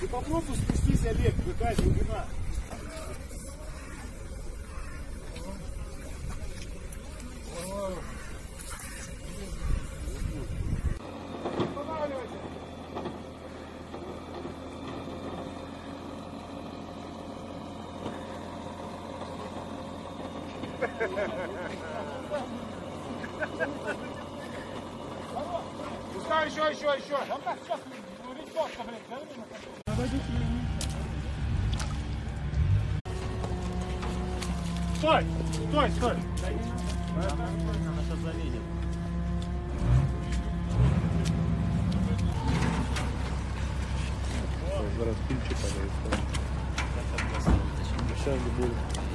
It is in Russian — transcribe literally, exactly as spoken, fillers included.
Ты попробуй спустись, Олег, какая глубина. Пускай еще, еще, еще. Стой, стой, стой. Она сейчас залезет. Зараз пильчик падает. Сейчас не будет.